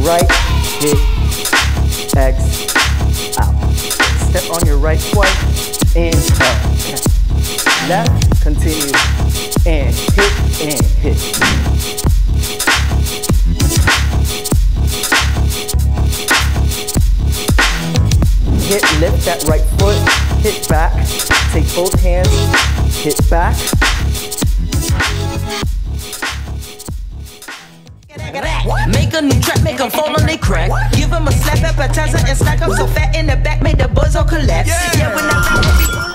right, hit, X, out. Step on your right twice, and left, continue, and hit. Hit, lift that right foot, hit back, take both hands, hit back. Make a new track, make them fall on they crack. Give them a slap appetizer and stack up so fat in the back, make the buzz all collapse. Yeah, when I